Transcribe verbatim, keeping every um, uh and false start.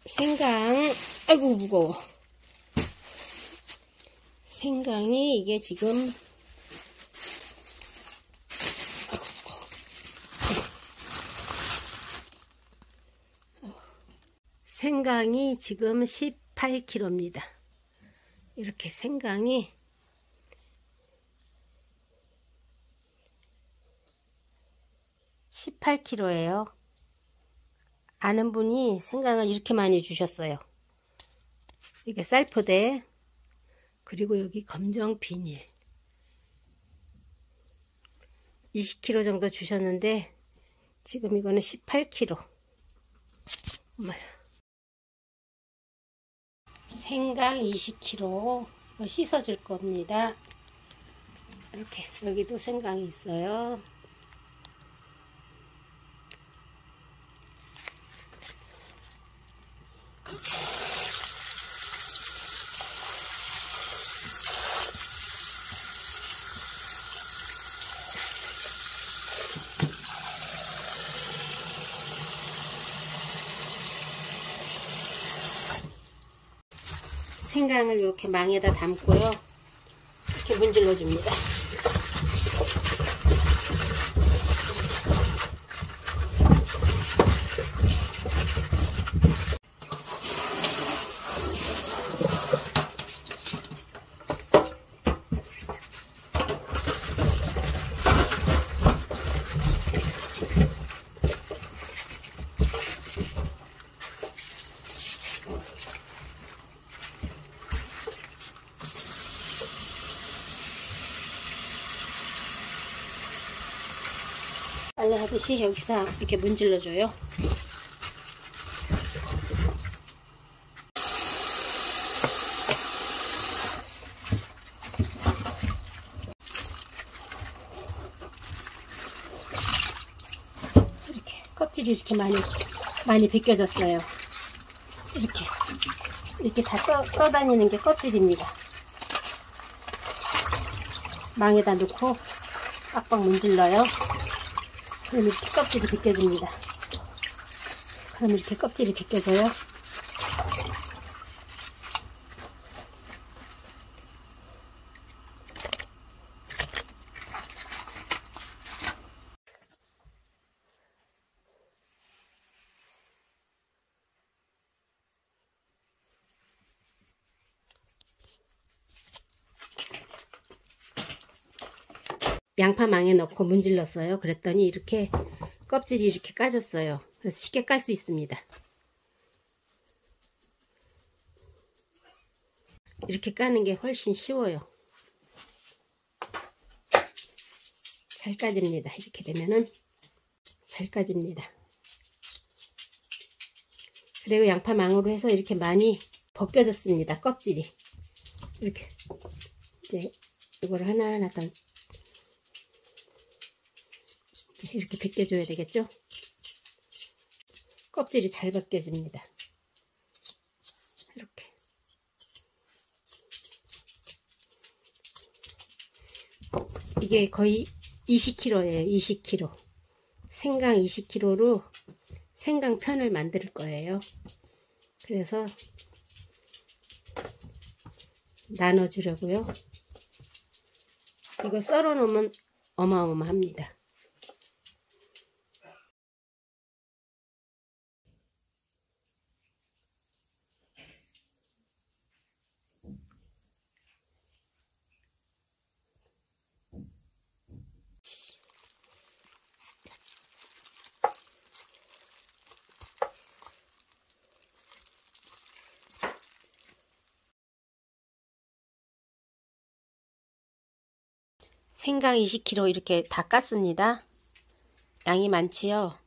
생강, 아이고 무거워. 생강이 이게 지금 생강이 지금 십팔 킬로그램입니다. 이렇게 생강이 십팔 킬로그램예요. 아는 분이 생강을 이렇게 많이 주셨어요. 이게 쌀포대, 그리고 여기 검정 비닐 이십 킬로그램 정도 주셨는데 지금 이거는 십팔 킬로그램. 엄마야. 생강 이십 킬로그램 이거 씻어줄 겁니다. 이렇게 여기도 생강이 있어요. 생강을 이렇게 망에다 담고요. 이렇게 문질러 줍니다. 빨래 하듯이 여기서 이렇게 문질러 줘요. 이렇게 껍질이 이렇게 많이 많이 벗겨졌어요. 이렇게 이렇게 다 떠, 떠다니는 게 껍질입니다. 망에다 넣고 빡빡 문질러요. 그럼 이렇게 껍질이 벗겨집니다. 그럼 이렇게 껍질이 벗겨져요. 양파망에 넣고 문질렀어요. 그랬더니 이렇게 껍질이 이렇게 까졌어요. 그래서 쉽게 깔 수 있습니다. 이렇게 까는 게 훨씬 쉬워요. 잘 까집니다. 이렇게 되면은 잘 까집니다. 그리고 양파망으로 해서 이렇게 많이 벗겨졌습니다. 껍질이 이렇게 이제 이걸 하나하나 더 이렇게 벗겨줘야 되겠죠? 껍질이 잘 벗겨집니다. 이렇게. 이게 거의 이십 킬로그램예요. 이십 킬로그램. 생강 이십 킬로그램로 생강편을 만들 거예요. 그래서 나눠주려고요. 이거 썰어 놓으면 어마어마합니다. 생강 이십 킬로그램 이렇게 다 깠습니다. 양이 많지요?